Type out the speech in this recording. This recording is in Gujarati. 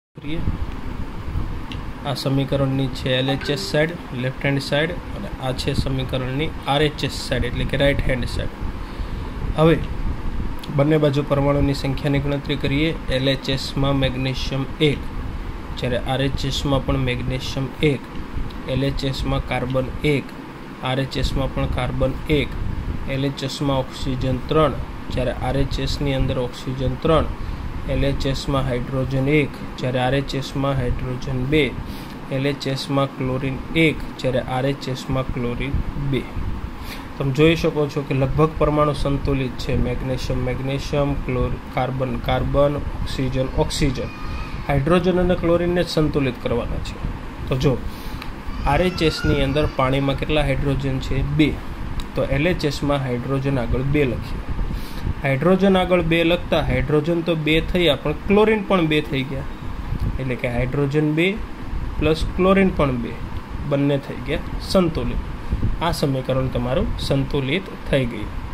કરીએ આ સમીકરણની છે LHS side left hand side અને આ છે સમીકરણની RHS સાઈડ એટલે કે રાઈટ હેન્ડ સાઈડ। હવે બંને બાજુ પરમાણુની સંખ્યાની ગણતરી કરીએ। LHS માં મેગ્નેશિયમ 1 જ્યારે RHS માં પણ મેગ્નેશિયમ 1, LHS માં કાર્બન 1, RHS માં પણ કાર્બન 1, LHS માં ઓક્સિજન 3 જ્યારે RHS ની અંદર ઓક્સિજન 3, LHS में हाइड्रोजन 1 જ્યારે RHS में हाइड्रोजन 2, LHS में क्लोरीन 1 જ્યારે RHS में क्लोरीन 2। તમે જોઈ શકો છો કે લગભગ પરમાણુ સંતુલિત છે। Magnesium magnesium, carbon carbon, oxygen oxygen, hydrogen અને ક્લોરીનને સંતુલિત કરવાના છે। તો જો RHS ની અંદર પાણીમાં કેટલા હાઇડ્રોજન છે? 2। તો LHS માં હાઇડ્રોજન આગળ 2 લખીએ। हाइड्रोजन आगळ 2 लगता हाइड्रोजन तो 2 थया पण क्लोरीन पण 2 थई गया एटले के हाइड्रोजन 2 प्लस क्लोरीन पण 2 बंने थई गया संतुलित। आ समीकरण तमारुं संतुलित थई गयुं।